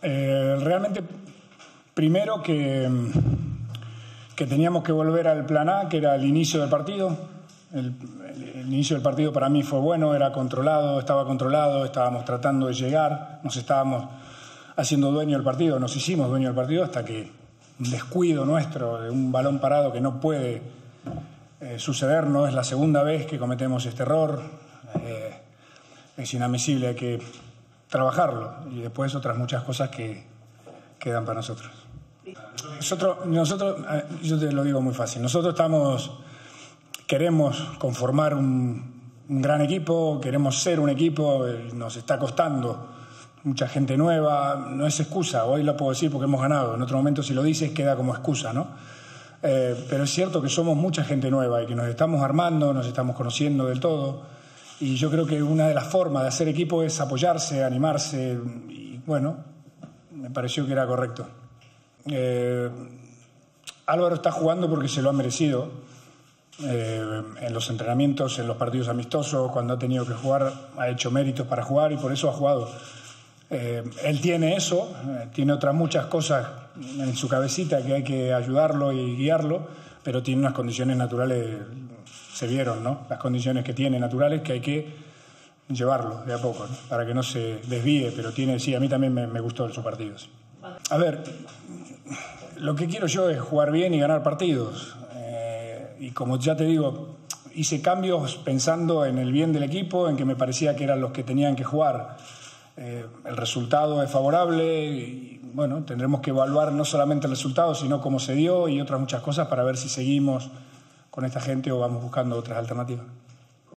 Realmente, primero que teníamos que volver al plan A, que era el inicio del partido. El inicio del partido para mí fue bueno, era controlado, estábamos tratando de llegar, nos estábamos haciendo dueño del partido, nos hicimos dueño del partido hasta que un descuido nuestro de un balón parado que no puede suceder, no es la segunda vez que cometemos este error, es inadmisible, hay que trabajarlo y después otras muchas cosas que quedan para nosotros. Nosotros, yo te lo digo muy fácil, queremos conformar un gran equipo, queremos ser un equipo, nos está costando, mucha gente nueva, no es excusa, hoy lo puedo decir porque hemos ganado, en otro momento si lo dices queda como excusa, ¿no? Pero es cierto que somos mucha gente nueva y que nos estamos armando, nos estamos conociendo del todo y yo creo que una de las formas de hacer equipo es apoyarse, animarse y bueno, me pareció que era correcto. Álvaro está jugando porque se lo ha merecido. En los entrenamientos, en los partidos amistosos, cuando ha tenido que jugar, ha hecho méritos para jugar y por eso ha jugado. Él tiene eso, tiene otras muchas cosas en su cabecita que hay que ayudarlo y guiarlo, pero tiene unas condiciones naturales, se vieron, ¿no? Las condiciones que tiene naturales que hay que llevarlo de a poco, ¿no? Para que no se desvíe, pero sí, a mí también me gustó esos partidos. A ver, lo que quiero yo es jugar bien y ganar partidos. Y como ya te digo, hice cambios pensando en el bien del equipo, en que me parecía que eran los que tenían que jugar. El resultado es favorable y bueno, tendremos que evaluar no solamente el resultado, sino cómo se dio y otras muchas cosas para ver si seguimos con esta gente o vamos buscando otras alternativas.